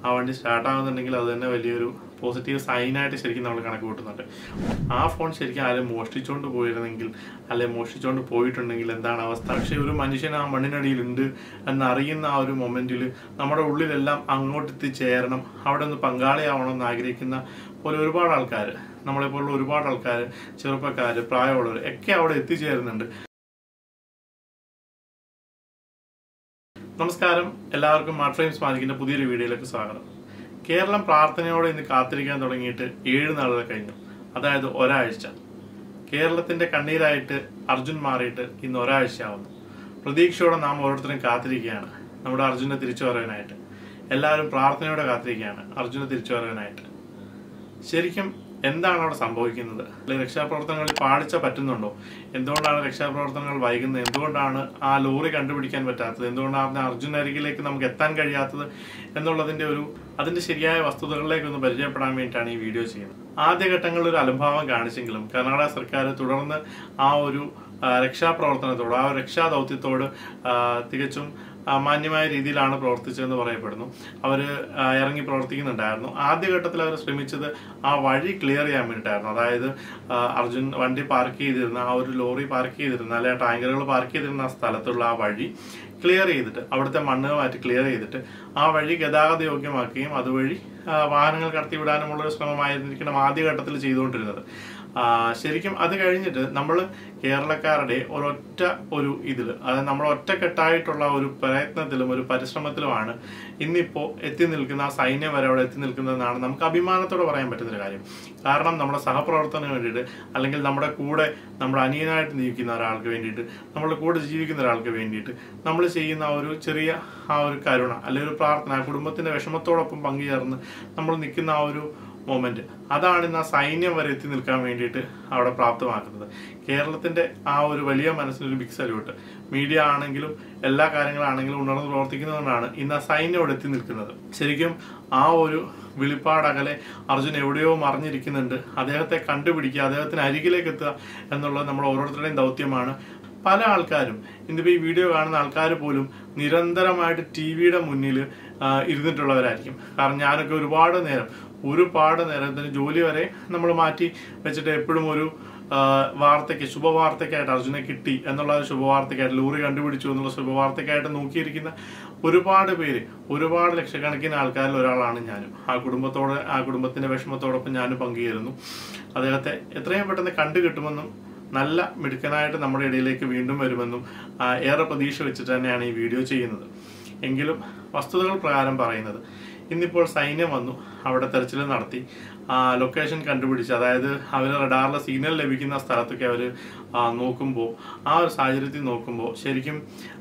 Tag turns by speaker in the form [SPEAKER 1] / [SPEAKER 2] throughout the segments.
[SPEAKER 1] ആ വണ്ടി സ്റ്റാർട്ടാകുന്നുണ്ടെങ്കിൽ അത് തന്നെ വലിയൊരു പോസിറ്റീവ് സൈനായിട്ട് ശരിക്കും നമ്മൾ കണക്ക് കൂട്ടുന്നുണ്ട്. ആ ഫോൺ ശരിക്കും ആരും മോഷ്ടിച്ചുകൊണ്ട് പോയിരുന്നെങ്കിൽ, അല്ലെങ്കിൽ മോഷ്ടിച്ചുകൊണ്ട് പോയിട്ടുണ്ടെങ്കിൽ എന്താണ് അവസ്ഥ? പക്ഷേ ഒരു മനുഷ്യൻ ആ മണ്ണിനടിയിലുണ്ട് എന്നറിയുന്ന ആ ഒരു മൊമെന്റിൽ നമ്മുടെ ഉള്ളിലെല്ലാം അങ്ങോട്ട് എത്തിച്ചേരണം, അവിടെ ഒന്ന് പങ്കാളിയാവണമെന്ന് ആഗ്രഹിക്കുന്ന പോലെ ഒരുപാട് ആൾക്കാർ, നമ്മളെപ്പോലുള്ള ഒരുപാട് ആൾക്കാർ, ചെറുപ്പക്കാർ, പ്രായമുള്ളവർ ഒക്കെ അവിടെ എത്തിച്ചേരുന്നുണ്ട്. നമസ്കാരം, എല്ലാവർക്കും മാർട്ട് ഫ്രെയിംസ് മാജിക്കിന്റെ പുതിയൊരു വീഡിയോയിലേക്ക് സ്വാഗതം. കേരളം പ്രാർത്ഥനയോടെ ഇന്ന് കാത്തിരിക്കാൻ തുടങ്ങിയിട്ട് 7 നാളുകൾ കഴിഞ്ഞു, അതായത് ഒരാഴ്ച. കേരളത്തിന്റെ കണ്ണീരായിട്ട് അർജുൻ മാറിയിട്ട് ഇന്ന് ഒരാഴ്ചയാവുന്നു. പ്രതീക്ഷയോടെ നാം ഓരോരുത്തരും കാത്തിരിക്കുകയാണ് നമ്മുടെ അർജുനെ തിരിച്ചു വരാനായിട്ട്. എല്ലാവരും പ്രാർത്ഥനയോടെ കാത്തിരിക്കുകയാണ് അർജുനെ തിരിച്ചു വരാനായിട്ട്. ശരിക്കും എന്താണ് അവിടെ സംഭവിക്കുന്നത്? രക്ഷാപ്രവർത്തനങ്ങളിൽ പാളിച്ച പറ്റുന്നുണ്ടോ? എന്തുകൊണ്ടാണ് രക്ഷാപ്രവർത്തനങ്ങൾ വൈകുന്നത്? എന്തുകൊണ്ടാണ് ആ ലോറി കണ്ടുപിടിക്കാൻ പറ്റാത്തത്? എന്തുകൊണ്ടാണ് അർജുൻ അരികിലേക്ക് നമുക്ക് എത്താൻ കഴിയാത്തത് അതിന്റെ ശരിയായ വസ്തുതകളിലേക്ക് ഒന്ന് പരിചയപ്പെടാൻ വേണ്ടിയിട്ടാണ് ഈ വീഡിയോ ചെയ്യുന്നത്. ആദ്യഘട്ടങ്ങളിൽ ഒരു അലംഭാവം കാണിച്ചെങ്കിലും കർണാടക സർക്കാർ തുടർന്ന് ആ ഒരു രക്ഷാപ്രവർത്തനത്തോട്, ആ രക്ഷാ ദൗത്യത്തോട് തികച്ചും മാന്യമായ രീതിയിലാണ് പ്രവർത്തിച്ചതെന്ന് പറയപ്പെടുന്നു. അവർ ഇറങ്ങി പ്രവർത്തിക്കുന്നുണ്ടായിരുന്നു. ആദ്യഘട്ടത്തിൽ അവർ ശ്രമിച്ചത് ആ വഴി ക്ലിയർ ചെയ്യാൻ വേണ്ടിയിട്ടായിരുന്നു. അതായത് അർജുൻ വണ്ടി പാർക്ക് ചെയ്തിരുന്ന ആ ഒരു ലോറി പാർക്ക് ചെയ്തിരുന്ന, അല്ലെങ്കിൽ ടാങ്കറുകൾ പാർക്ക് ചെയ്തിരുന്ന ആ സ്ഥലത്തുള്ള ആ വഴി ക്ലിയർ ചെയ്തിട്ട്, അവിടുത്തെ മണ്ണ് മാറ്റി ക്ലിയർ ചെയ്തിട്ട് ആ വഴി ഗതാഗത യോഗ്യമാക്കുകയും അതുവഴി വാഹനങ്ങൾ കടത്തിവിടാനുമുള്ളൊരു ശ്രമമായിരിക്കണം ആദ്യഘട്ടത്തിൽ ചെയ്തുകൊണ്ടിരുന്നത്. ശരിക്കും അത് കഴിഞ്ഞിട്ട് നമ്മൾ കേരളക്കാരുടെ അതായത് നമ്മൾ ഒറ്റക്കെട്ടായിട്ടുള്ള ഒരു പ്രയത്നത്തിലും ഒരു പരിശ്രമത്തിലുമാണ് ഇന്നിപ്പോൾ എത്തി നിൽക്കുന്ന, ആ സൈന്യം വരെ അവിടെ എത്തി നിൽക്കുന്നതെന്നാണ് നമുക്ക് അഭിമാനത്തോടെ പറയാൻ പറ്റുന്നൊരു കാര്യം. കാരണം നമ്മുടെ സഹപ്രവർത്തനത്തിന് വേണ്ടിയിട്ട്, അല്ലെങ്കിൽ നമ്മുടെ കൂടെ നമ്മുടെ അനിയനായിട്ട് ജീവിക്കുന്ന ഒരാൾക്ക് വേണ്ടിയിട്ട്, നമ്മുടെ കൂടെ ജീവിക്കുന്ന ഒരാൾക്ക് വേണ്ടിയിട്ട് നമ്മൾ ചെയ്യുന്ന ഒരു ചെറിയ ആ ഒരു കരുണ, അല്ലെങ്കിൽ ഒരു പ്രാർത്ഥന, കുടുംബത്തിന്റെ വിഷമത്തോടൊപ്പം പങ്കുചേർന്ന് നമ്മൾ നിൽക്കുന്ന ആ ഒരു മൊമെന്റ്, അതാണ് ഇന്ന് ആ സൈന്യം വരെ എത്തി നിൽക്കാൻ വേണ്ടിയിട്ട് അവിടെ പ്രാപ്തമാക്കുന്നത്. കേരളത്തിന്റെ ആ ഒരു വലിയ മനസ്സിനൊരു ബിഗ് സല്യൂട്ട്. മീഡിയ ആണെങ്കിലും എല്ലാ കാര്യങ്ങളാണെങ്കിലും ഉണർന്ന് പ്രവർത്തിക്കുന്നതുകൊണ്ടാണ് ഇന്ന് ആ സൈന്യം അവിടെ എത്തി നിൽക്കുന്നത്. ശരിക്കും ആ ഒരു വിളിപ്പാടകലെ അർജുൻ എവിടെയോ മറിഞ്ഞിരിക്കുന്നുണ്ട്, അദ്ദേഹത്തെ കണ്ടുപിടിക്കുക, അദ്ദേഹത്തിന് അരികിലേക്ക് എത്തുക എന്നുള്ളത് നമ്മൾ ഓരോരുത്തരുടെയും ദൗത്യമാണ്. പല ആൾക്കാരും, ഇന്നിപ്പോൾ ഈ വീഡിയോ കാണുന്ന ആൾക്കാർ പോലും നിരന്തരമായിട്ട് ടിവിയുടെ മുന്നിൽ ഇരുന്നിട്ടുള്ളവരായിരിക്കും. കാരണം ഞാനൊക്കെ ഒരുപാട് നേരത്തിന് ജോലി വരെ നമ്മൾ മാറ്റി വെച്ചിട്ട് എപ്പോഴും ഒരു വാർത്തയ്ക്ക്, ശുഭവാർത്തയ്ക്കായിട്ട് അർജുനെ കിട്ടി എന്നുള്ള ഒരു ശുഭവാർത്തയ്ക്കായിട്ട്, ലോറി കണ്ടുപിടിച്ചു എന്നുള്ള ശുഭവാർത്തയ്ക്കായിട്ട് നോക്കിയിരിക്കുന്ന ഒരുപാട് പേര്, ഒരുപാട് ലക്ഷക്കണക്കിന് ആൾക്കാരിൽ ഒരാളാണ് ഞാനും. ആ കുടുംബത്തിന്റെ വിഷമത്തോടൊപ്പം ഞാനും പങ്കുചേരുന്നു. അദ്ദേഹത്തെ എത്രയും പെട്ടെന്ന് കണ്ടുകിട്ടുമെന്നും നല്ല മിടുക്കനായിട്ട് നമ്മുടെ ഇടയിലേക്ക് വീണ്ടും വരുമെന്നും ഏറെ പ്രതീക്ഷ വെച്ചിട്ട് തന്നെയാണ് ഈ വീഡിയോ ചെയ്യുന്നത്. എങ്കിലും വസ്തുതകൾ പ്രകാരം പറയുന്നത്, ഇന്നിപ്പോൾ സൈന്യം വന്നു, അവിടെ തെരച്ചിൽ നടത്തി, ലൊക്കേഷൻ കണ്ടുപിടിച്ച്, അതായത് അവർ റഡാറിലെ സിഗ്നൽ ലഭിക്കുന്ന സ്ഥലത്തൊക്കെ അവർ നോക്കുമ്പോൾ, ആ ഒരു സാഹചര്യത്തിൽ നോക്കുമ്പോൾ ശരിക്കും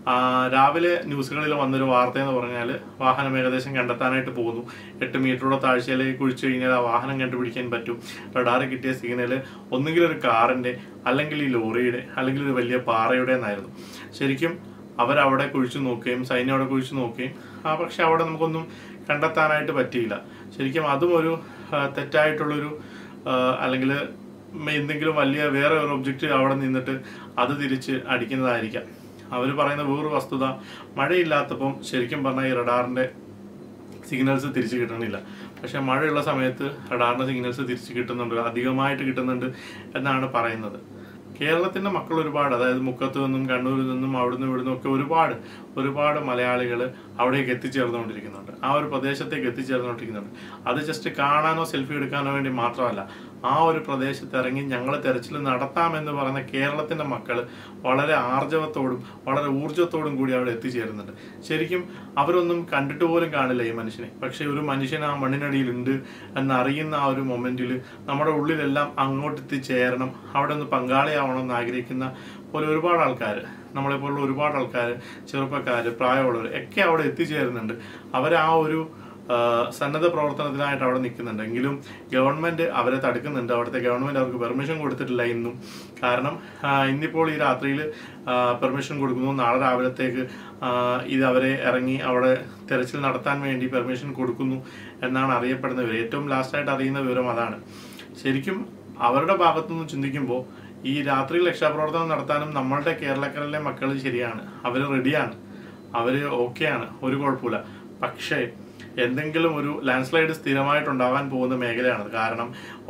[SPEAKER 1] രാവിലെ ന്യൂസുകളിൽ വന്നൊരു വാർത്ത എന്ന് പറഞ്ഞാൽ വാഹനം ഏകദേശം കണ്ടെത്താനായിട്ട് പോകുന്നു. 8 മീറ്ററുള്ള താഴ്ചയിലേക്ക് കുഴിച്ചു കഴിഞ്ഞാൽ ആ വാഹനം കണ്ടുപിടിക്കാൻ പറ്റും. റഡാറിൽ കിട്ടിയ സിഗ്നൽ ഒന്നുകിൽ ഒരു കാറിന്റെ, അല്ലെങ്കിൽ ഈ ലോറിയുടെ, അല്ലെങ്കിൽ ഒരു വലിയ പാറയുടെ എന്നായിരുന്നു. ശരിക്കും അവരവിടെ കുഴിച്ചു നോക്കുകയും സൈന്യം അവിടെ കുഴിച്ചു നോക്കുകയും പക്ഷെ അവിടെ നമുക്കൊന്നും കണ്ടെത്താനായിട്ട് പറ്റിയില്ല. ശരിക്കും അതും ഒരു തെറ്റായിട്ടുള്ളൊരു, അല്ലെങ്കിൽ എന്തെങ്കിലും വലിയ വേറെ ഒരു ഒബ്ജക്റ്റ് അവിടെ നിന്നിട്ട് അത് തിരിച്ച് അടിക്കുന്നതായിരിക്കാം. അവർ പറയുന്ന വേറൊരു വസ്തുത, മഴയില്ലാത്തപ്പം ശരിക്കും പറഞ്ഞാൽ ഈ റഡാറിന്റെ സിഗ്നൽസ് തിരിച്ചു കിട്ടണില്ല. പക്ഷെ മഴയുള്ള സമയത്ത് റഡാറിന്റെ സിഗ്നൽസ് തിരിച്ചു കിട്ടുന്നുണ്ട്, അധികമായിട്ട് കിട്ടുന്നുണ്ട് എന്നാണ് പറയുന്നത്. കേരളത്തിന്റെ മക്കൾ ഒരുപാട്, അതായത് മുക്കത്ത് നിന്നും കണ്ണൂരിൽ നിന്നും അവിടുന്ന് ഇവിടുന്നും ഒക്കെ ഒരുപാട് മലയാളികൾ അവിടേക്ക് എത്തിച്ചേർന്നുകൊണ്ടിരിക്കുന്നുണ്ട്, ആ ഒരു പ്രദേശത്തേക്ക് എത്തിച്ചേർന്നുകൊണ്ടിരിക്കുന്നുണ്ട്. അത് ജസ്റ്റ് കാണാനോ സെൽഫി എടുക്കാനോ വേണ്ടി മാത്രമല്ല, ആ ഒരു പ്രദേശത്ത് ഇറങ്ങി ഞങ്ങൾ തെരച്ചിൽ നടത്താമെന്ന് പറയുന്ന കേരളത്തിന്റെ മക്കൾ വളരെ ആർജവത്തോടും വളരെ ഊർജ്ജത്തോടും കൂടി അവിടെ എത്തിച്ചേരുന്നുണ്ട്. ശരിക്കും അവരൊന്നും കണ്ടിട്ട് പോലും കാണില്ല ഈ മനുഷ്യനെ. പക്ഷെ ഒരു മനുഷ്യൻ ആ മണ്ണിനടിയിലുണ്ട് എന്നറിയുന്ന ആ ഒരു മൊമെന്റിൽ നമ്മുടെ ഉള്ളിലെല്ലാം അങ്ങോട്ട് എത്തിച്ചേരണം, അവിടെ ഒന്ന് പങ്കാളിയാവണമെന്ന് ആഗ്രഹിക്കുന്ന പോലെ ഒരുപാട് ആൾക്കാർ, നമ്മളെപ്പോലുള്ള ഒരുപാട് ആൾക്കാർ, ചെറുപ്പക്കാർ, പ്രായമുള്ളവർ ഒക്കെ അവിടെ എത്തിച്ചേരുന്നുണ്ട്. അവർ ആ ഒരു സന്നദ്ധ പ്രവർത്തനത്തിനായിട്ട് അവിടെ നിൽക്കുന്നുണ്ട്. എങ്കിലും ഗവൺമെന്റ് അവരെ തടുക്കുന്നുണ്ട്. അവിടുത്തെ ഗവൺമെന്റ് അവർക്ക് പെർമിഷൻ കൊടുത്തിട്ടില്ല ഇന്നും. കാരണം ഇന്നിപ്പോൾ ഈ രാത്രിയിൽ പെർമിഷൻ കൊടുക്കുന്നു, നാളെ രാവിലത്തേക്ക് ഇത് അവരെ ഇറങ്ങി അവിടെ തെരച്ചിൽ നടത്താൻ വേണ്ടി പെർമിഷൻ കൊടുക്കുന്നു എന്നാണ് അറിയപ്പെടുന്ന വിവരം. ഏറ്റവും ലാസ്റ്റായിട്ട് അറിയുന്ന വിവരം അതാണ്. ശരിക്കും അവരുടെ ഭാഗത്തുനിന്ന് ചിന്തിക്കുമ്പോൾ ഈ രാത്രിയിൽ രക്ഷാപ്രവർത്തനം നടത്താനും നമ്മളുടെ കേരളക്കരയിലെ മക്കൾ ശരിയാണ്, അവർ റെഡിയാണ്, അവർ ഓക്കെയാണ്, ഒരു കുഴപ്പമില്ല. പക്ഷേ എന്തെങ്കിലും ഒരു ലാൻഡ് സ്ലൈഡ് സ്ഥിരമായിട്ടുണ്ടാകാൻ പോകുന്ന മേഖലയാണത്. കാരണം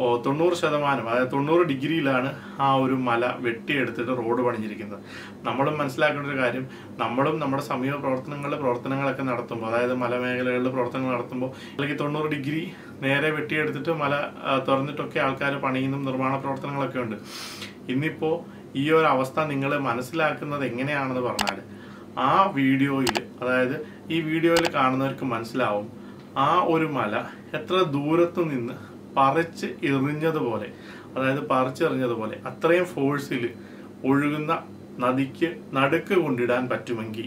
[SPEAKER 1] 90%, അതായത് 90 ഡിഗ്രിയിലാണ് ആ ഒരു മല വെട്ടിയെടുത്തിട്ട് റോഡ് പണിഞ്ഞിരിക്കുന്നത്. നമ്മളും മനസ്സിലാക്കേണ്ട ഒരു കാര്യം, നമ്മളും നമ്മുടെ സമീപ പ്രവർത്തനങ്ങളൊക്കെ നടത്തുമ്പോൾ, അതായത് മലമേഖലകളിൽ പ്രവർത്തനങ്ങൾ നടത്തുമ്പോൾ അല്ലെങ്കിൽ 90 ഡിഗ്രി നേരെ വെട്ടിയെടുത്തിട്ട് മല തുറന്നിട്ടൊക്കെ ആൾക്കാർ പണിയുന്ന നിർമ്മാണ പ്രവർത്തനങ്ങളൊക്കെ ഉണ്ട്. ഇന്നിപ്പോൾ ഈ ഒരു അവസ്ഥ നിങ്ങൾ മനസ്സിലാക്കുന്നത് എങ്ങനെയാണെന്ന് പറഞ്ഞാൽ, ആ വീഡിയോയിൽ, അതായത് ഈ വീഡിയോയിൽ കാണുന്നവർക്ക് മനസ്സിലാവും ആ ഒരു മല എത്ര ദൂരത്തു നിന്ന് പറിച്ച് എറിഞ്ഞതുപോലെ, അതായത് പറിച്ചെറിഞ്ഞതുപോലെ അത്രയും ഫോഴ്സിൽ ഒഴുകുന്ന നദിക്ക് നടുക്ക് കൊണ്ടിടാൻ പറ്റുമെങ്കിൽ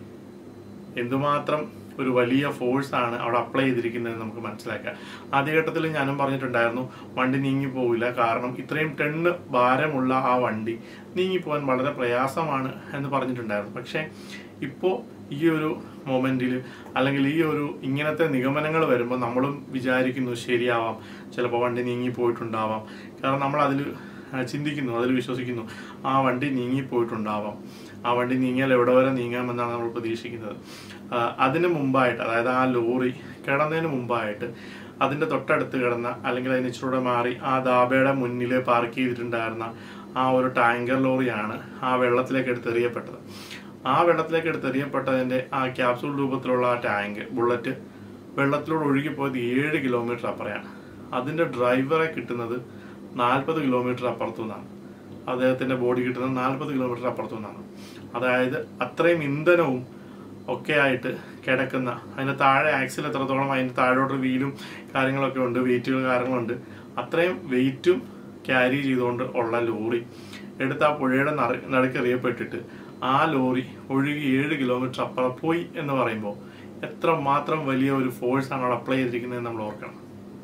[SPEAKER 1] എന്തുമാത്രം ഒരു വലിയ ഫോഴ്സാണ് അവിടെ അപ്ലൈ ചെയ്തിരിക്കുന്നത് നമുക്ക് മനസ്സിലാക്കാം. ആദ്യഘട്ടത്തിൽ ഞാനും പറഞ്ഞിട്ടുണ്ടായിരുന്നു വണ്ടി നീങ്ങിപ്പോവില്ല, കാരണം ഇത്രയും ടണ്ണ് ഭാരമുള്ള ആ വണ്ടി നീങ്ങിപ്പോകാൻ വളരെ പ്രയാസമാണ് എന്ന് പറഞ്ഞിട്ടുണ്ടായിരുന്നു. പക്ഷേ ഇപ്പോൾ ഈ ഒരു മൊമെന്റിൽ, അല്ലെങ്കിൽ ഈ ഒരു ഇങ്ങനത്തെ നിഗമനങ്ങൾ വരുമ്പോൾ നമ്മളും വിചാരിക്കുന്നു ശരിയാവാം, ചിലപ്പോൾ വണ്ടി നീങ്ങിപ്പോയിട്ടുണ്ടാവാം. കാരണം നമ്മൾ അതിൽ ചിന്തിക്കുന്നു, അതിൽ വിശ്വസിക്കുന്നു, ആ വണ്ടി നീങ്ങിപ്പോയിട്ടുണ്ടാവാം, ആ വണ്ടി നീങ്ങിയാൽ എവിടെ വരെ നീങ്ങാമെന്നാണ് നമ്മൾ പ്രതീക്ഷിക്കുന്നത്. അതിന് മുമ്പായിട്ട്, അതായത് ആ ലോറി കിടന്നതിന് മുമ്പായിട്ട് അതിൻ്റെ തൊട്ടടുത്ത് കിടന്ന, അല്ലെങ്കിൽ അതിന് ഇച്ചിലൂടെ മാറി ആ ധാബയുടെ മുന്നിൽ പാർക്ക് ചെയ്തിട്ടുണ്ടായിരുന്ന ആ ഒരു ടാങ്കർ ലോറിയാണ് ആ വെള്ളത്തിലേക്ക് എടുത്തെറിയപ്പെട്ടത്. ആ വെള്ളത്തിലേക്ക് എടുത്തെറിയപ്പെട്ടതിൻ്റെ ആ ക്യാപ്സൂൾ രൂപത്തിലുള്ള ആ ടാങ്ക് ബുള്ളറ്റ് വെള്ളത്തിലൂടെ ഒഴുകിപ്പോയത് 7 കിലോമീറ്റർ അപ്പുറയാണ്. അതിൻ്റെ ഡ്രൈവറെ കിട്ടുന്നത് 40 കിലോമീറ്റർ അപ്പുറത്തു നിന്നാണ്. അദ്ദേഹത്തിൻ്റെ ബോഡി കിട്ടുന്നത് 40 കിലോമീറ്റർ അപ്പുറത്തു നിന്നാണ്. അതായത് അത്രയും ഇന്ധനവും ഒക്കെ ആയിട്ട് കിടക്കുന്ന, അതിൻ്റെ താഴെ ആക്സിൽ എത്രത്തോളം, അതിൻ്റെ താഴോട്ട് വീലും കാര്യങ്ങളൊക്കെ ഉണ്ട്, വെയിറ്റുകൾ കാര്യങ്ങളുണ്ട്, അത്രയും വെയിറ്റും ക്യാരി ചെയ്തുകൊണ്ട് ഉള്ള ലോറി എടുത്ത് ആ പുഴയുടെ നടുക്കെറിയപ്പെട്ടിട്ട് ആ ലോറി ഒഴുകി 7 കിലോമീറ്റർ അപ്പുറം പോയി എന്ന് പറയുമ്പോൾ എത്ര മാത്രം വലിയ ഒരു ഫോഴ്സാണ് അവിടെ അപ്ലൈ ചെയ്തിരിക്കുന്നത് നമ്മൾ ഓർക്കണം.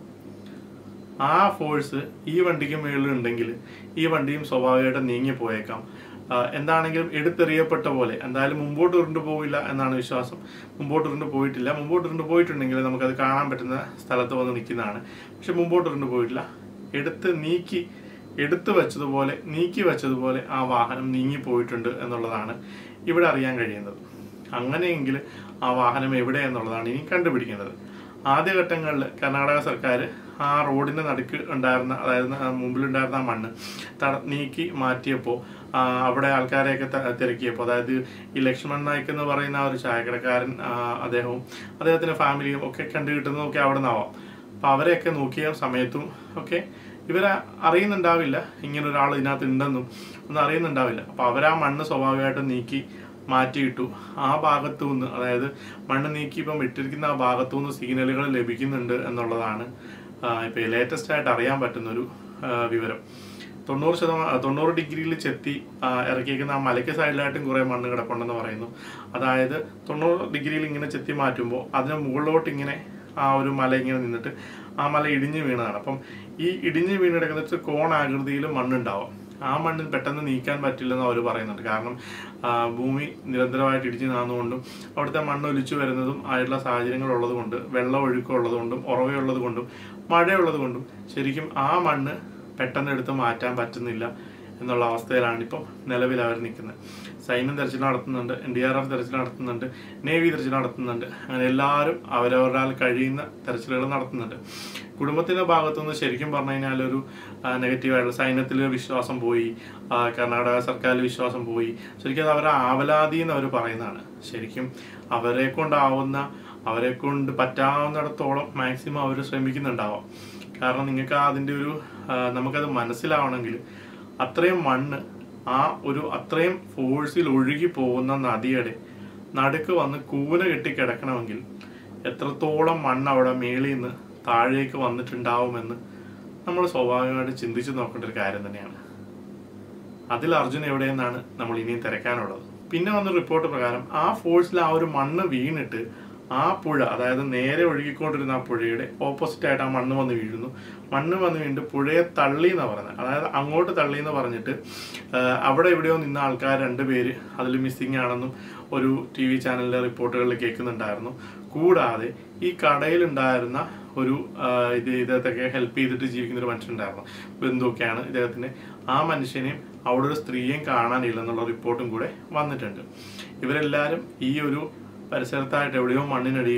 [SPEAKER 1] ആ ഫോഴ്സ് ഈ വണ്ടിക്ക് മുകളിലുണ്ടെങ്കിൽ ഈ വണ്ടിയും സ്വാഭാവികമായിട്ട് നീങ്ങിപ്പോയേക്കാം. എന്താണെങ്കിലും എടുത്തെറിയപ്പെട്ട പോലെ എന്തായാലും മുമ്പോട്ട് ഉരുണ്ടു പോവില്ല എന്നാണ് വിശ്വാസം. മുമ്പോട്ട് ഉരുണ്ടു പോയിട്ടില്ല. മുമ്പോട്ട് ഉരുണ്ടു പോയിട്ടുണ്ടെങ്കിൽ നമുക്കത് കാണാൻ പറ്റുന്ന സ്ഥലത്ത് വന്ന് നിൽക്കുന്നതാണ്. പക്ഷെ മുമ്പോട്ട് ഉരുണ്ടു പോയിട്ടില്ല. എടുത്തു വെച്ചതുപോലെ ആ വാഹനം നീങ്ങിപ്പോയിട്ടുണ്ട് എന്നുള്ളതാണ് ഇവിടെ അറിയാൻ കഴിയുന്നത്. അങ്ങനെയെങ്കിൽ ആ വാഹനം എവിടെ എന്നുള്ളതാണ് ഇനി കണ്ടുപിടിക്കേണ്ടത്. ആദ്യഘട്ടങ്ങളിൽ കർണാടക സർക്കാർ ആ റോഡിന്റെ നടുക്ക് ഉണ്ടായിരുന്ന, അതായത് മുമ്പിലുണ്ടായിരുന്ന ആ മണ്ണ് നീക്കി മാറ്റിയപ്പോൾ, അവിടെ ആൾക്കാരെയൊക്കെ തിരക്കിയപ്പോൾ, അതായത് ഈ ലക്ഷ്മൺ നായിക് എന്ന് പറയുന്ന ആ ഒരു ചായക്കടക്കാരൻ, അദ്ദേഹത്തിന്റെ ഫാമിലിയും ഒക്കെ കണ്ടുകിട്ടുന്നതൊക്കെ അവിടെ നിന്നാവാം. അപ്പം അവരെയൊക്കെ നോക്കിയ സമയത്തും ഒക്കെ ഇവരെ അറിയുന്നുണ്ടാവില്ല, ഇങ്ങനെ ഒരാൾ ഇതിനകത്ത് ഉണ്ടെന്നും ഒന്നും അറിയുന്നുണ്ടാവില്ല. അപ്പം അവരാ മണ്ണ് സ്വാഭാവികമായിട്ടും നീക്കി മാറ്റിയിട്ടു. ആ ഭാഗത്തു നിന്ന്, അതായത് മണ്ണ് നീക്കി ഇപ്പം ഇട്ടിരിക്കുന്ന ആ ഭാഗത്തു നിന്ന് സിഗ്നലുകൾ ലഭിക്കുന്നുണ്ട് എന്നുള്ളതാണ് ഇപ്പം ലേറ്റസ്റ്റ് ആയിട്ട് അറിയാൻ പറ്റുന്നൊരു വിവരം. 90 ഡിഗ്രിയിൽ ചെത്തി ഇറക്കിയിരിക്കുന്ന ആ മലയ്ക്ക് സൈഡിലായിട്ടും കുറേ മണ്ണ് കിടപ്പുണ്ടെന്ന് പറയുന്നു. അതായത് 90 ഡിഗ്രിയിൽ ഇങ്ങനെ ചെത്തി മാറ്റുമ്പോൾ അതിന് മുകളിലോട്ട് ഇങ്ങനെ ആ ഒരു മല ഇങ്ങനെ നിന്നിട്ട് ആ മല ഇടിഞ്ഞു വീണതാണ്. അപ്പം ഈ ഇടിഞ്ഞു വീണെടുക്കുന്നത് കോണാകൃതിയിൽ മണ്ണുണ്ടാവാം. ആ മണ്ണിൽ പെട്ടെന്ന് നീക്കാൻ പറ്റില്ലെന്ന് അവർ പറയുന്നുണ്ട്. കാരണം ഭൂമി നിരന്തരമായിട്ട് ഇടിച്ചു നാന്നുകൊണ്ടും അവിടുത്തെ മണ്ണ് ഒലിച്ചു വരുന്നതും ആയിട്ടുള്ള സാഹചര്യങ്ങൾ ഉള്ളതുകൊണ്ട്, വെള്ളം ഒഴുക്കം ഉള്ളതുകൊണ്ടും, ഉറവയുള്ളത് കൊണ്ടും, മഴയുള്ളത് കൊണ്ടും ശരിക്കും ആ മണ്ണ് പെട്ടെന്ന് എടുത്ത് മാറ്റാൻ പറ്റുന്നില്ല എന്നുള്ള അവസ്ഥയിലാണ് ഇപ്പം നിലവിൽ അവർ നിൽക്കുന്നത്. സൈന്യം തെരച്ചിൽ നടത്തുന്നുണ്ട്, NDRF തെരച്ചിൽ നടത്തുന്നുണ്ട്, നേവി തെരച്ചിൽ നടത്തുന്നുണ്ട്. അങ്ങനെ എല്ലാവരും അവരവരാൽ കഴിയുന്ന തെരച്ചിലുകൾ നടത്തുന്നുണ്ട്. കുടുംബത്തിന്റെ ഭാഗത്തുനിന്ന് ശരിക്കും പറഞ്ഞു കഴിഞ്ഞാൽ ഒരു നെഗറ്റീവായിട്ടുള്ള, സൈന്യത്തിൽ വിശ്വാസം പോയി, കർണാടക സർക്കാരിൽ വിശ്വാസം പോയി. ശരിക്കും അത് അവരെ ആവലാതി എന്ന് അവർ പറയുന്നതാണ്. ശരിക്കും അവരെ കൊണ്ട് പറ്റാവുന്നിടത്തോളം മാക്സിമം അവർ ശ്രമിക്കുന്നുണ്ടാവാം. കാരണം നിങ്ങൾക്ക് അതിൻ്റെ ഒരു നമുക്കത് മനസ്സിലാവണമെങ്കിൽ അത്രയും മണ്ണ് അത്രയും ഫോഴ്സിൽ ഒഴുകി പോകുന്ന നദിയുടെ നടുക്ക് വന്ന് കൂന കെട്ടി കിടക്കണമെങ്കിൽ എത്രത്തോളം മണ്ണ് അവിടെ മേളിൽ നിന്ന് താഴേക്ക് വന്നിട്ടുണ്ടാവുമെന്ന് നമ്മൾ സ്വാഭാവികമായിട്ട് ചിന്തിച്ചു നോക്കേണ്ട ഒരു കാര്യം തന്നെയാണ്. അതിൽ അർജുൻ എവിടെയെന്നാണ് നമ്മൾ ഇനിയും തിരക്കാനുള്ളത്. പിന്നെ വന്ന റിപ്പോർട്ട് പ്രകാരം ആ ഫോഴ്സിൽ ആ ഒരു മണ്ണ് വീണിട്ട് ആ പുഴ, അതായത് നേരെ ഒഴുകിക്കൊണ്ടിരുന്ന ആ പുഴയുടെ ഓപ്പോസിറ്റ് ആയിട്ട് ആ മണ്ണ് വന്ന് വീഴുന്നു. മണ്ണ് വന്ന് വീണ്ടും പുഴയെ തള്ളി എന്നാണ് പറയുന്നത്. അതായത് അങ്ങോട്ട് തള്ളി എന്ന് പറഞ്ഞിട്ട് അവിടെ എവിടെയോ നിന്ന ആൾക്കാർ 2 പേര് അതിൽ മിസ്സിങ് ആണെന്നും ഒരു TV ചാനലിലെ റിപ്പോർട്ടുകളിൽ കേൾക്കുന്നുണ്ടായിരുന്നു. കൂടാതെ ഈ കടയിലുണ്ടായിരുന്ന ഒരു ഇദ്ദേഹത്തൊക്കെ ഹെൽപ്പ് ചെയ്തിട്ട് ജീവിക്കുന്ന ഒരു മനുഷ്യനുണ്ടായിരുന്നു, ബന്ധുവൊക്കെയാണ് ഇദ്ദേഹത്തിന്. ആ മനുഷ്യനെയും അവിടെ ഒരു സ്ത്രീയെയും കാണാനില്ലെന്നുള്ള റിപ്പോർട്ടും കൂടെ വന്നിട്ടുണ്ട്. ഇവരെല്ലാവരും ഈ ഒരു പരിസരത്തായിട്ട് എവിടെയോ മണ്ണിനടിയിൽ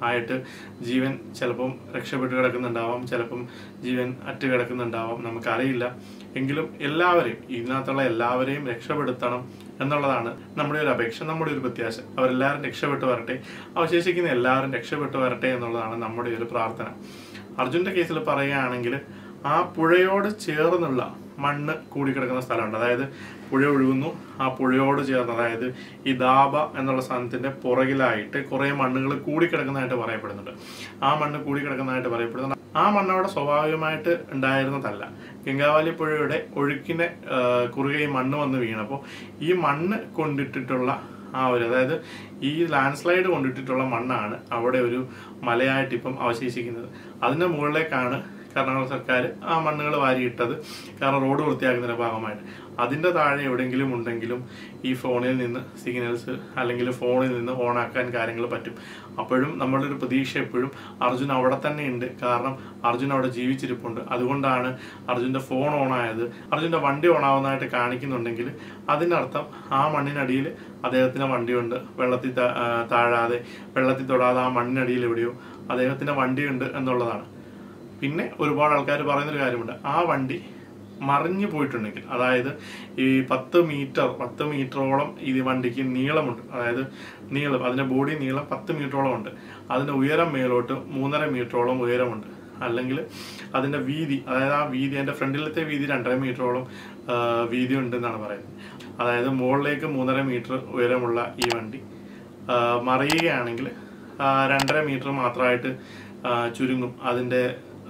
[SPEAKER 1] ആയിട്ട് ജീവൻ ചിലപ്പം രക്ഷപ്പെട്ട് കിടക്കുന്നുണ്ടാവാം, ചിലപ്പം ജീവൻ അറ്റ് കിടക്കുന്നുണ്ടാവാം, നമുക്കറിയില്ല. എങ്കിലും എല്ലാവരെയും, ഇതിനകത്തുള്ള എല്ലാവരെയും രക്ഷപ്പെടുത്തണം എന്നുള്ളതാണ് നമ്മുടെ ഒരു അപേക്ഷ, നമ്മുടെ ഒരു പ്രത്യാശ. അവരെല്ലാവരും രക്ഷപ്പെട്ടു വരട്ടെ, അവശേഷിക്കുന്ന എല്ലാവരും രക്ഷപ്പെട്ടു വരട്ടെ എന്നുള്ളതാണ് നമ്മുടെ ഒരു പ്രാർത്ഥന. അർജുന്റെ കേസിൽ പറയുകയാണെങ്കിൽ ആ പുഴയോട് ചേർന്നുള്ള മണ്ണ് കൂടിക്കിടക്കുന്ന സ്ഥലമുണ്ട്. അതായത് പുഴ ഒഴുകുന്നു, ആ പുഴയോട് ചേർന്ന്, അതായത് ഈ ദാബ എന്നുള്ള സാധനത്തിന്റെ പുറകിലായിട്ട് കുറെ മണ്ണുകൾ കൂടിക്കിടക്കുന്നതായിട്ട് പറയപ്പെടുന്നുണ്ട്. ആ മണ്ണ് കൂടിക്കിടക്കുന്നതായിട്ട് പറയപ്പെടുന്നുണ്ട്. ആ മണ്ണ് അവിടെ സ്വാഭാവികമായിട്ട് ഉണ്ടായിരുന്നതല്ല. ഗംഗാവാലി പുഴയുടെ ഒഴുക്കിനെ കുറുകെ ഈ മണ്ണ് വന്ന് വീണപ്പോൾ ഈ മണ്ണ് കൊണ്ടിട്ടിട്ടുള്ള അതായത് ഈ ലാൻഡ് സ്ലൈഡ് കൊണ്ടിട്ടിട്ടുള്ള മണ്ണാണ് അവിടെ ഒരു മലയായിട്ട് ഇപ്പം അവശേഷിക്കുന്നത്. അതിന്റെ മുകളിലേക്കാണ് കർണാടക സർക്കാർ ആ മണ്ണുകൾ വാരിയിട്ടത്, കാരണം റോഡ് വൃത്തിയാക്കുന്നതിന്റെ ഭാഗമായിട്ട്. അതിന്റെ താഴെ എവിടെയെങ്കിലും ഉണ്ടെങ്കിലും ഈ ഫോണിൽ നിന്ന് സിഗ്നൽസ് അല്ലെങ്കിൽ ഫോണിൽ നിന്ന് ഓണാക്കാൻ കാര്യങ്ങൾ പറ്റും. അപ്പോഴും നമ്മളുടെ ഒരു പ്രതീക്ഷ എപ്പോഴും അർജുൻ അവിടെ തന്നെ ഉണ്ട്, കാരണം അർജുൻ അവിടെ ജീവിച്ചിരിപ്പുണ്ട്. അതുകൊണ്ടാണ് അർജുന്റെ ഫോൺ ഓണായത്. അർജുന്റെ വണ്ടി ഓണാവുന്നതായിട്ട് കാണിക്കുന്നുണ്ടെങ്കിൽ അതിൻ്റെ അർത്ഥം ആ മണ്ണിനടിയിൽ അദ്ദേഹത്തിന്റെ വണ്ടിയുണ്ട്, വെള്ളത്തിൽ താഴാതെ, വെള്ളത്തിൽ തൊടാതെ ആ മണ്ണിനടിയിൽ എവിടെയോ അദ്ദേഹത്തിന്റെ വണ്ടിയുണ്ട് എന്നുള്ളതാണ്. പിന്നെ ഒരുപാട് ആൾക്കാർ പറയുന്നൊരു കാര്യമുണ്ട്, ആ വണ്ടി മറിഞ്ഞു പോയിട്ടുണ്ടെങ്കിൽ, അതായത് ഈ 10 മീറ്ററോളം ഈ വണ്ടിക്ക് നീളമുണ്ട്. അതായത് നീളം, അതിന്റെ ബോഡി നീളം 10 മീറ്ററോളം ഉണ്ട്. അതിന്റെ ഉയരം മേലോട്ട് 3.5 മീറ്ററോളം ഉയരമുണ്ട്. അല്ലെങ്കിൽ അതിന്റെ വീതി, അതായത് ആ വീതി, അതിന്റെ ഫ്രണ്ടിലത്തെ വീതി 2.5 മീറ്ററോളം വീതി ഉണ്ടെന്നാണ് പറയുന്നത്. അതായത് മുകളിലേക്ക് 3.5 മീറ്റർ ഉയരമുള്ള ഈ വണ്ടി മറിയുകയാണെങ്കിൽ 2.5 മീറ്റർ മാത്രമായിട്ട് ചുരുങ്ങും അതിന്റെ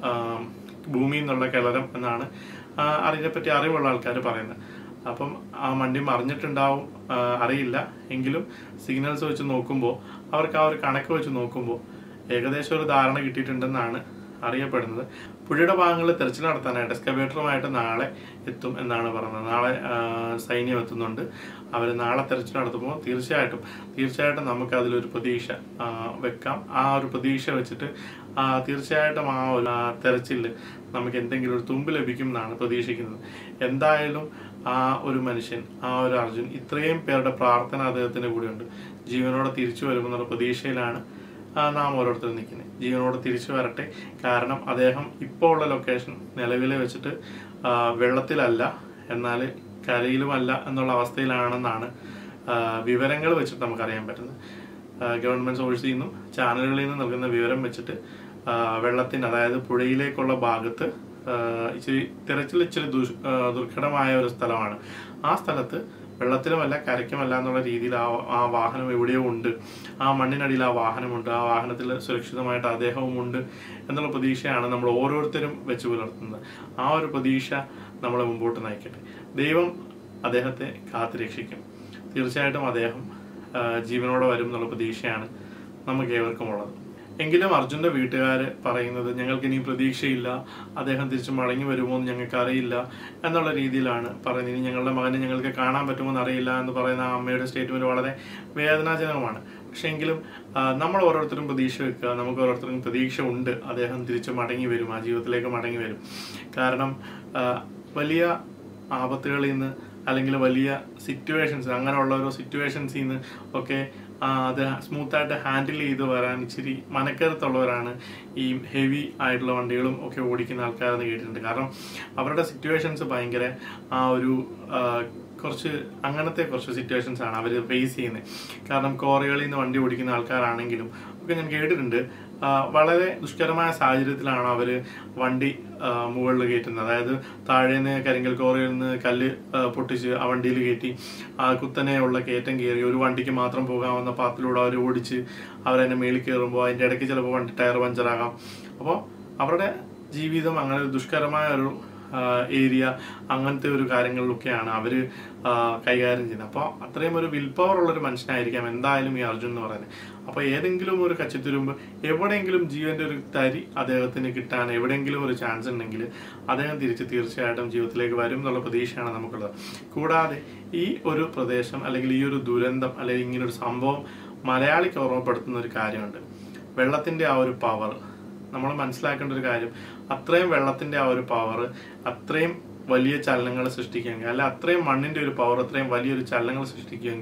[SPEAKER 1] ഭൂമിയിൽ നിന്നുള്ള കിളരം എന്നാണ് അതിനെപ്പറ്റി അറിവുള്ള ആൾക്കാർ പറയുന്നത്. അപ്പം ആ വണ്ടി മറിഞ്ഞിട്ടുണ്ടാവും, അറിയില്ല. എങ്കിലും സിഗ്നൽസ് വെച്ച് നോക്കുമ്പോൾ, അവർക്ക് ആ ഒരു കണക്ക് വെച്ച് നോക്കുമ്പോൾ ഏകദേശം ഒരു ധാരണ കിട്ടിയിട്ടുണ്ടെന്നാണ് അറിയപ്പെടുന്നത്. പുഴയുടെ ഭാഗങ്ങളിൽ തെരച്ചിൽ നടത്താനായിട്ട് എക്സ്കവേറ്ററുമായിട്ട് നാളെ എത്തും എന്നാണ് പറയുന്നത്. നാളെ സൈന്യം എത്തുന്നുണ്ട്. അവർ നാളെ തെരച്ചിൽ നടത്തുമ്പോൾ തീർച്ചയായിട്ടും നമുക്ക് അതിലൊരു പ്രതീക്ഷ വെക്കാം. ആ ഒരു പ്രതീക്ഷ വെച്ചിട്ട് തീർച്ചയായിട്ടും ആ ഒരു തെരച്ചിൽ നമുക്ക് എന്തെങ്കിലും ഒരു തുമ്പ് ലഭിക്കും എന്നാണ് പ്രതീക്ഷിക്കുന്നത്. എന്തായാലും ആ ഒരു മനുഷ്യൻ, ആ ഒരു അർജുൻ, ഇത്രയും പേരുടെ പ്രാർത്ഥന അദ്ദേഹത്തിന്റെ കൂടെയുണ്ട്. ജീവനോടെ തിരിച്ചു വരുമെന്നുള്ള പ്രതീക്ഷയിലാണ് നാം ഓരോരുത്തരും നിൽക്കുന്നത്. ജീവനോട് തിരിച്ചു വരട്ടെ. കാരണം അദ്ദേഹം ഇപ്പോൾ ഉള്ള ലൊക്കേഷൻ നിലവിലെ വെച്ചിട്ട് വെള്ളത്തിലല്ല, എന്നാൽ കരയിലുമല്ല എന്നുള്ള അവസ്ഥയിലാണെന്നാണ് വിവരങ്ങൾ വെച്ചിട്ട് നമുക്കറിയാൻ പറ്റുന്നത്. ഗവൺമെന്റ് സോഴ്സിൽ നിന്നും ചാനലുകളിൽ നിന്നും നൽകുന്ന വിവരം വെച്ചിട്ട് വെള്ളത്തിന്, അതായത് പുഴയിലേക്കുള്ള ഭാഗത്ത് ഇച്ചിരി ദുർഘടമായ ഒരു സ്ഥലമാണ്. ആ സ്ഥലത്ത് വെള്ളത്തിലുമല്ല കരയ്ക്കുമല്ല എന്നുള്ള രീതിയിൽ ആ വാഹനം എവിടെയോ ഉണ്ട്, ആ മണ്ണിനടിയിൽ ആ വാഹനമുണ്ട്, ആ വാഹനത്തിൽ സുരക്ഷിതമായിട്ട് അദ്ദേഹവും ഉണ്ട് എന്നുള്ള പ്രതീക്ഷയാണ് നമ്മൾ ഓരോരുത്തരും വെച്ച് പുലർത്തുന്നത്. ആ ഒരു പ്രതീക്ഷ നമ്മളെ മുമ്പോട്ട് നയിക്കട്ടെ. ദൈവം അദ്ദേഹത്തെ കാത്തുരക്ഷിക്കും. തീർച്ചയായിട്ടും അദ്ദേഹം ജീവനോടെ വരും എന്നുള്ള പ്രതീക്ഷയാണ് നമുക്ക് ഏവർക്കും ഉള്ളത്. എങ്കിലും അർജുന്റെ വീട്ടുകാർ പറയുന്നത്, ഞങ്ങൾക്ക് ഇനി പ്രതീക്ഷയില്ല, അദ്ദേഹം തിരിച്ചു മടങ്ങി വരുമോ എന്ന് ഞങ്ങൾക്ക് അറിയില്ല എന്നുള്ള രീതിയിലാണ് പറയുന്നത്. ഇനി ഞങ്ങളുടെ മകനെ ഞങ്ങൾക്ക് കാണാൻ പറ്റുമോ എന്ന് അറിയില്ല എന്ന് പറയുന്ന ആ അമ്മയുടെ സ്റ്റേറ്റ്മെന്റ് വളരെ വേദനാജനകമാണ്. പക്ഷെ എങ്കിലും നമ്മൾ ഓരോരുത്തരും പ്രതീക്ഷ വെക്കുക. നമുക്ക് ഓരോരുത്തർക്കും പ്രതീക്ഷ ഉണ്ട്, അദ്ദേഹം തിരിച്ചു മടങ്ങി വരും, ആ ജീവിതത്തിലേക്ക് മടങ്ങി വരും. കാരണം വലിയ ആപത്തുകളിൽ നിന്ന്, അല്ലെങ്കിൽ വലിയ സിറ്റുവേഷൻസ്, അങ്ങനെയുള്ള ഓരോ സിറ്റുവേഷൻസിൽ നിന്ന് ഒക്കെ അത് സ്മൂത്തായിട്ട് ഹാൻഡിൽ ചെയ്ത് വരാൻ ഇച്ചിരി മനക്കരുത്തുള്ളവരാണ് ഈ ഹെവി ആയിട്ടുള്ള വണ്ടികളും ഒക്കെ ഓടിക്കുന്ന ആൾക്കാരെന്ന് കേട്ടിട്ടുണ്ട്. കാരണം അവരുടെ സിറ്റുവേഷൻസ് ഭയങ്കര അങ്ങനത്തെ കുറച്ച് സിറ്റുവേഷൻസ് ആണ് അവർ ഫേസ് ചെയ്യുന്നത്. കാരണം ക്വാറികളിൽ നിന്ന് വണ്ടി ഓടിക്കുന്ന ആൾക്കാരാണെങ്കിലും ഒക്കെ ഞാൻ കേട്ടിട്ടുണ്ട്, വളരെ ദുഷ്കരമായ സാഹചര്യത്തിലാണ് അവർ വണ്ടി മുകളിൽ കയറ്റുന്നത്. അതായത് താഴേന്ന് കരിങ്കൽ ക്വാറിയിൽ നിന്ന് കല്ല് പൊട്ടിച്ച് ആ വണ്ടിയിൽ കയറ്റി ആ കുത്തനെയുള്ള കയറ്റം കയറി ഒരു വണ്ടിക്ക് മാത്രം പോകാവുന്ന പാത്തിലൂടെ അവർ ഓടിച്ച് അവരതിൻ്റെ മേളിൽ കയറുമ്പോൾ അതിൻ്റെ ഇടയ്ക്ക് ചിലപ്പോൾ വണ്ടി ടയർ പഞ്ചറാകാം. അപ്പോൾ അവരുടെ ജീവിതം അങ്ങനെ ഒരു ദുഷ്കരമായ ഒരു ഏരിയ, അങ്ങനത്തെ ഒരു കാര്യങ്ങളിലൊക്കെയാണ് അവർ കൈകാര്യം ചെയ്യുന്നത്. അപ്പോൾ അത്രയും ഒരു വിൽ പവർ ഉള്ളൊരു മനുഷ്യനായിരിക്കാം എന്തായാലും ഈ അർജുൻ എന്ന് പറയുന്നത്. അപ്പോൾ ഏതെങ്കിലും ഒരു കച്ചിത്തുരുമ്പ്, എവിടെയെങ്കിലും ജീവന്റെ ഒരു തരി അദ്ദേഹത്തിന് കിട്ടാൻ എവിടെയെങ്കിലും ഒരു ചാൻസ് ഉണ്ടെങ്കിൽ അദ്ദേഹം തീർച്ചയായിട്ടും ജീവിതത്തിലേക്ക് വരും എന്നുള്ള പ്രതീക്ഷയാണ് നമുക്കുള്ളത്. കൂടാതെ ഈ ഒരു പ്രദേശം, അല്ലെങ്കിൽ ഈ ഒരു ദുരന്തം, അല്ലെങ്കിൽ ഇങ്ങനൊരു സംഭവം മലയാളിക്ക് ഓർമ്മപ്പെടുത്തുന്ന ഒരു കാര്യമുണ്ട്. വെള്ളത്തിന്റെ ആ ഒരു പവർ നമ്മൾ മനസ്സിലാക്കേണ്ട ഒരു കാര്യം, അത്രയും വെള്ളത്തിന്റെ ആ ഒരു പവർ അത്രയും വലിയ ചലനങ്ങൾ സൃഷ്ടിക്കുമെങ്കിൽ, അല്ല അത്രയും മണ്ണിന്റെ ഒരു പവർ അത്രയും വലിയൊരു ചലനങ്ങൾ സൃഷ്ടിക്കുമെങ്കിൽ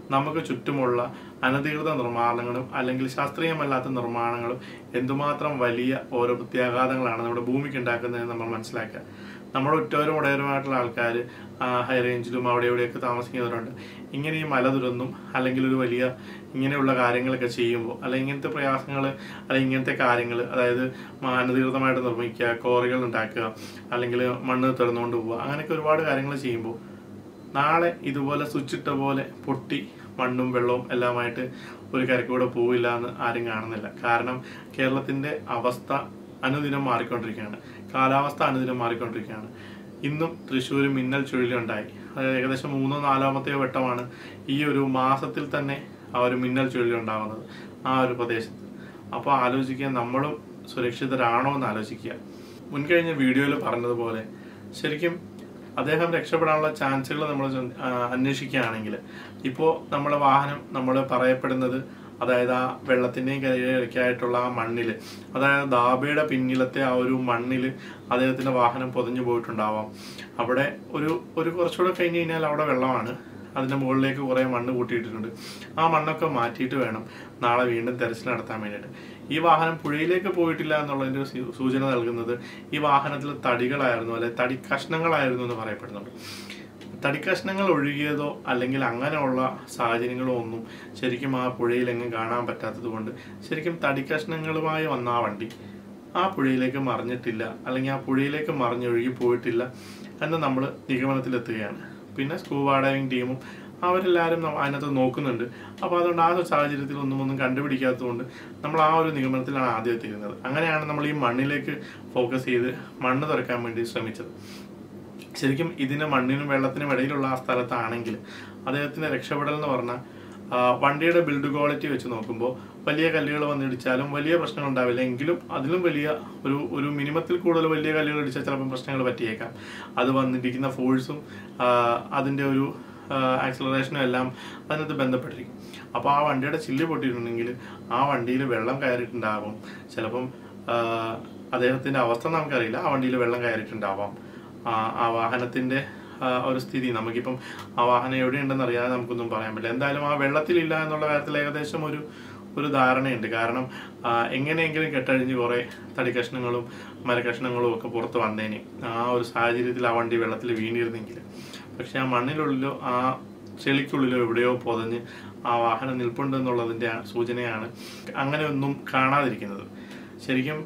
[SPEAKER 1] നമുക്ക് ചുറ്റുമുള്ള അനധികൃത നിർമ്മാണങ്ങളും അല്ലെങ്കിൽ ശാസ്ത്രീയമല്ലാത്ത നിർമ്മാണങ്ങളും എന്തുമാത്രം വലിയ ഓരോ പ്രത്യാഘാതങ്ങളാണ് നമ്മുടെ ഭൂമിക്ക് ഉണ്ടാക്കുന്നതെന്ന് നമ്മൾ മനസ്സിലാക്കുക. നമ്മുടെ ഉറ്റവരും ഉടയവരുമായിട്ടുള്ള ആൾക്കാർ ഹൈ റേഞ്ചിലും അവിടെ എവിടെയൊക്കെ താമസിക്കുന്നവരുണ്ട്. ഇങ്ങനെ ഈ മല തുരന്നും അല്ലെങ്കിൽ ഒരു വലിയ ഇങ്ങനെയുള്ള കാര്യങ്ങളൊക്കെ ചെയ്യുമ്പോൾ അല്ലെങ്കിൽ ഇങ്ങനത്തെ പ്രയാസങ്ങൾ അല്ലെങ്കിൽ ഇങ്ങനത്തെ കാര്യങ്ങൾ, അതായത് അനധികൃതമായിട്ട് നിർമ്മിക്കുക, കോറികൾ ഉണ്ടാക്കുക, അല്ലെങ്കിൽ മണ്ണ് തുറന്നുകൊണ്ട് പോവുക, അങ്ങനെയൊക്കെ ഒരുപാട് കാര്യങ്ങൾ ചെയ്യുമ്പോൾ നാളെ ഇതുപോലെ സ്വിച്ചിട്ട പോലെ പൊട്ടി മണ്ണും വെള്ളവും എല്ലാമായിട്ട് ഒരു കരക്കൂടെ പോവില്ല എന്ന് ആരും കാണുന്നില്ല. കാരണം കേരളത്തിൻ്റെ അവസ്ഥ അനുദിനം മാറിക്കൊണ്ടിരിക്കുകയാണ്, കാലാവസ്ഥ അനുദിനം മാറിക്കൊണ്ടിരിക്കുകയാണ്. ഇന്നും തൃശ്ശൂർ മിന്നൽ ചുഴലിയുണ്ടായി. അതായത് ഏകദേശം 3-4 വട്ടമാണ് ഈ ഒരു മാസത്തിൽ തന്നെ ആ ഒരു മിന്നൽ ചുഴലി ഉണ്ടാകുന്നത് ആ ഒരു പ്രദേശത്ത്. അപ്പോൾ ആലോചിക്കുക, നമ്മളും സുരക്ഷിതരാണോ എന്ന് ആലോചിക്കുക. മുൻകഴിഞ്ഞ വീഡിയോയിൽ പറഞ്ഞതുപോലെ ശരിക്കും അദ്ദേഹം രക്ഷപ്പെടാനുള്ള ചാൻസുകൾ നമ്മൾ അന്വേഷിക്കുകയാണെങ്കിൽ ഇപ്പോൾ നമ്മുടെ വാഹനം നമ്മൾ പറയപ്പെടുന്നത്, അതായത് ആ വെള്ളത്തിൻ്റെയും കരയിലേക്കായിട്ടുള്ള ആ മണ്ണിൽ, അതായത് ദാബയുടെ പിന്നിലത്തെ ആ ഒരു മണ്ണിൽ അദ്ദേഹത്തിൻ്റെ വാഹനം പൊതിഞ്ഞു പോയിട്ടുണ്ടാവാം. അവിടെ ഒരു കുറച്ചുകൂടെ കഴിഞ്ഞ് കഴിഞ്ഞാൽ അവിടെ വെള്ളമാണ്, അതിൻ്റെ മുകളിലേക്ക് കുറേ മണ്ണ് കൂട്ടിയിട്ടിട്ടുണ്ട്. ആ മണ്ണൊക്കെ മാറ്റിയിട്ട് വേണം നാളെ വീണ്ടും തെരച്ചിൽ നടത്താൻ വേണ്ടിയിട്ട്. ഈ വാഹനം പുഴയിലേക്ക് പോയിട്ടില്ല എന്നുള്ളതിൻ്റെ സൂചന നൽകുന്നത് ഈ വാഹനത്തിൽ തടികളായിരുന്നു, അല്ലെ തടി കഷ്ണങ്ങളായിരുന്നു എന്ന് പറയപ്പെടുന്നുണ്ട്. തടിക്കഷ്ണങ്ങൾ ഒഴുകിയതോ അല്ലെങ്കിൽ അങ്ങനെയുള്ള സാഹചര്യങ്ങളോ ഒന്നും ശരിക്കും ആ പുഴയിലെങ്ങും കാണാൻ പറ്റാത്തത് കൊണ്ട് ശരിക്കും തടിക്കഷ്ണങ്ങളുമായി വന്ന ആ വണ്ടി ആ പുഴയിലേക്ക് മറിഞ്ഞിട്ടില്ല, അല്ലെങ്കിൽ ആ പുഴയിലേക്ക് മറിഞ്ഞൊഴുകി പോയിട്ടില്ല എന്ന് നമ്മൾ നിഗമനത്തിലെത്തുകയാണ്. പിന്നെ സ്കൂബ ഡൈവിംഗ് ടീമും അവരെല്ലാവരും അതിനകത്ത് നോക്കുന്നുണ്ട്. അപ്പോൾ അതുകൊണ്ട് ആ ഒരു സാഹചര്യത്തിൽ ഒന്നും കണ്ടുപിടിക്കാത്തതുകൊണ്ട് നമ്മൾ ആ ഒരു നിഗമനത്തിലാണ് ആദ്യം എത്തിയിരുന്നത്. അങ്ങനെയാണ് നമ്മൾ ഈ മണ്ണിലേക്ക് ഫോക്കസ് ചെയ്ത് മണ്ണ് തുറക്കാൻ വേണ്ടി ശ്രമിച്ചത്. ശരിക്കും ഇതിന് മണ്ണിനും വെള്ളത്തിനും ഇടയിലുള്ള ആ സ്ഥലത്താണെങ്കിൽ അദ്ദേഹത്തിൻ്റെ രക്ഷപ്പെടൽ എന്ന് പറഞ്ഞാൽ വണ്ടിയുടെ ബിൽഡ് ക്വാളിറ്റി വെച്ച് നോക്കുമ്പോൾ വലിയ കല്ലുകൾ വന്നിടിച്ചാലും വലിയ പ്രശ്നങ്ങൾ ഉണ്ടാവില്ല. എങ്കിലും അതിലും വലിയ ഒരു മിനിമത്തിൽ കൂടുതൽ വലിയ കല്ലുകൾ ഇടിച്ചാൽ ചിലപ്പോൾ പ്രശ്നങ്ങൾ പറ്റിയേക്കാം. അത് വന്നിരിക്കുന്ന ഫോഴ്സും അതിൻ്റെ ഒരു ആക്സിലറേഷനും എല്ലാം അതിനകത്ത് ബന്ധപ്പെട്ടിരിക്കും. അപ്പോൾ ആ വണ്ടിയുടെ ചില്ല് പൊട്ടിയിട്ടുണ്ടെങ്കിൽ ആ വണ്ടിയിൽ വെള്ളം കയറിയിട്ടുണ്ടാകും. ചിലപ്പം അദ്ദേഹത്തിൻ്റെ അവസ്ഥ നമുക്കറിയില്ല, ആ വണ്ടിയിൽ വെള്ളം കയറിയിട്ടുണ്ടാവാം. ആ വാഹനത്തിൻ്റെ ഒരു സ്ഥിതി നമുക്കിപ്പം ആ വാഹനം എവിടെയുണ്ടെന്ന് അറിയാതെ നമുക്കൊന്നും പറയാൻ പറ്റില്ല. എന്തായാലും ആ വെള്ളത്തിലില്ല എന്നുള്ള കാര്യത്തിൽ ഏകദേശം ഒരു ധാരണയുണ്ട്. കാരണം എങ്ങനെയെങ്കിലും കെട്ടഴിഞ്ഞ് കുറേ തടിക്കഷ്ണങ്ങളും മരക്കഷ്ണങ്ങളും ഒക്കെ പുറത്ത് വന്നേനെ ആ ഒരു സാഹചര്യത്തിൽ ആ വണ്ടി വെള്ളത്തിൽ വീണിരുന്നെങ്കിൽ. പക്ഷെ ആ മണ്ണിനുള്ളിലോ ആ ചെളിക്കുള്ളിലോ എവിടെയോ പൊതഞ്ഞ് ആ വാഹനം നിൽപ്പുണ്ടെന്നുള്ളതിൻ്റെ സൂചനയാണ് അങ്ങനെയൊന്നും കാണാതിരിക്കുന്നത്. ശരിക്കും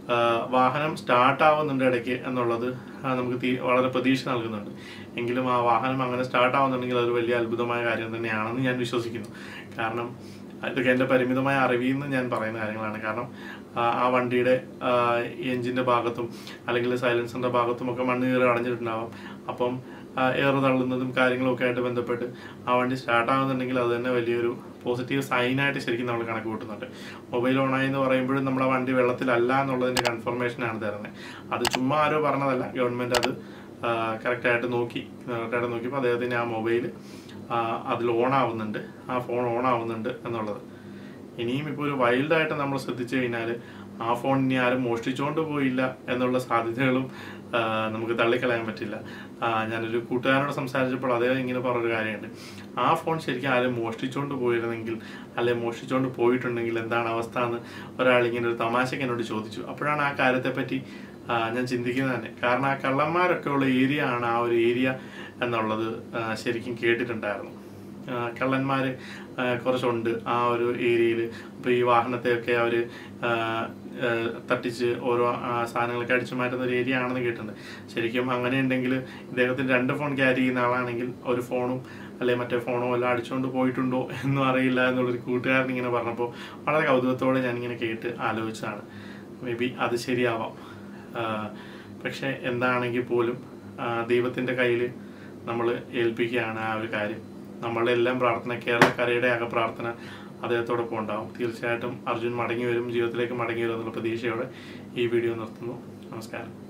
[SPEAKER 1] വാഹനം സ്റ്റാർട്ടാവുന്നുണ്ട് ഇടയ്ക്ക് എന്നുള്ളത് നമുക്ക് വളരെ പ്രതീക്ഷ നൽകുന്നുണ്ട്. എങ്കിലും ആ വാഹനം അങ്ങനെ സ്റ്റാർട്ടാവുന്നുണ്ടെങ്കിൽ അതൊരു വലിയ അത്ഭുതമായ കാര്യം തന്നെയാണെന്ന് ഞാൻ വിശ്വസിക്കുന്നു. കാരണം ഇതൊക്കെ എൻ്റെ പരിമിതമായ അറിവിൽ നിന്ന് ഞാൻ പറയുന്ന കാര്യങ്ങളാണ്. കാരണം ആ വണ്ടിയുടെ എഞ്ചിൻ്റെ ഭാഗത്തും അല്ലെങ്കിൽ സൈലൻസറിൻ്റെ ഭാഗത്തും ഒക്കെ മണ്ണ് കയറി അടഞ്ഞിട്ടുണ്ടാവാം. അപ്പം എയർ തള്ളുന്നതും കാര്യങ്ങളൊക്കെ ആയിട്ട് ബന്ധപ്പെട്ട് ആ വണ്ടി സ്റ്റാർട്ടാകുന്നുണ്ടെങ്കിൽ അത് തന്നെ വലിയൊരു പോസിറ്റീവ് സൈനായിട്ട് ശരിക്കും നമ്മൾ കണക്ക് കൂട്ടുന്നുണ്ട്. മൊബൈൽ ഓണായി എന്ന് പറയുമ്പോഴും നമ്മുടെ വണ്ടി വെള്ളത്തിലല്ല എന്നുള്ളതിൻ്റെ കൺഫർമേഷനാണ് തരുന്നത്. അത് ചുമ്മാ ആരോ പറഞ്ഞതല്ല, ഗവൺമെൻറ് അത് കറക്റ്റായിട്ട് നോക്കിയപ്പോൾ അദ്ദേഹത്തിൻ്റെ ആ മൊബൈൽ അതിൽ ഓണാവുന്നുണ്ട്, ആ ഫോൺ ഓണാവുന്നുണ്ട് എന്നുള്ളത്. ഇനിയും ഇപ്പോൾ ഒരു വൈൽഡായിട്ട് നമ്മൾ ശ്രദ്ധിച്ചു കഴിഞ്ഞാൽ ആ ഫോൺ ഇനി ആരും മോഷ്ടിച്ചുകൊണ്ട് പോയില്ല എന്നുള്ള സാധ്യതകളും നമുക്ക് തള്ളിക്കളയാൻ പറ്റില്ല. ഞാനൊരു കൂട്ടുകാരനോട് സംസാരിച്ചപ്പോൾ അദ്ദേഹം ഇങ്ങനെ പറഞ്ഞൊരു കാര്യമുണ്ട്, ആ ഫോൺ ശരിക്കും ആരും മോഷ്ടിച്ചുകൊണ്ട് പോയിരുന്നെങ്കിൽ അല്ലെങ്കിൽ മോഷ്ടിച്ചുകൊണ്ട് പോയിട്ടുണ്ടെങ്കിൽ എന്താണ് അവസ്ഥ എന്ന് ഒരാളിങ്ങനെ ഒരു തമാശയ്ക്ക് എന്നോട് ചോദിച്ചു. അപ്പോഴാണ് ആ കാര്യത്തെപ്പറ്റി ഞാൻ ചിന്തിക്കുന്നത് തന്നെ. കാരണം ആ കള്ളന്മാരൊക്കെ ഉള്ള ഏരിയ ആണ് ആ ഒരു ഏരിയ എന്നുള്ളത് ശരിക്കും കേട്ടിട്ടുണ്ടായിരുന്നു. കള്ളന്മാർ കുറച്ചുണ്ട് ആ ഒരു ഏരിയയിൽ. അപ്പോൾ ഈ വാഹനത്തെയൊക്കെ അവർ തട്ടിച്ച് ഓരോ സാധനങ്ങളൊക്കെ അടിച്ചു മാറ്റുന്ന ഒരു ഏരിയ ആണെന്ന് കേട്ടിട്ടുണ്ട്. ശരിക്കും അങ്ങനെ ഉണ്ടെങ്കിൽ ഇദ്ദേഹത്തിന് 2 ഫോൺ ക്യാരി ചെയ്യുന്ന ആളാണെങ്കിൽ ഒരു ഫോണും അല്ലെങ്കിൽ മറ്റേ ഫോണോ എല്ലാം അടിച്ചുകൊണ്ട് പോയിട്ടുണ്ടോ എന്നും അറിയില്ല എന്നുള്ളൊരു കൂട്ടുകാരൻ ഇങ്ങനെ പറഞ്ഞപ്പോൾ വളരെ കൗതുകത്തോടെ ഞാനിങ്ങനെ കേട്ട് ആലോചിച്ചതാണ്. മേ ബി അത് ശരിയാവാം. പക്ഷെ എന്താണെങ്കിൽ പോലും ദൈവത്തിൻ്റെ കയ്യിൽ നമ്മൾ ഏൽപ്പിക്കുകയാണ് ആ ഒരു കാര്യം. നമ്മളുടെ എല്ലാം പ്രാർത്ഥന, കേരളക്കരയുടെ ആകെ പ്രാർത്ഥന അദ്ദേഹത്തോടൊപ്പം ഉണ്ടാവും. തീർച്ചയായിട്ടും അർജുൻ മടങ്ങി വരും, ജീവിതത്തിലേക്ക് മടങ്ങി വരും എന്നുള്ള പ്രതീക്ഷയോടെ ഈ വീഡിയോ നിർത്തുന്നു. നമസ്കാരം.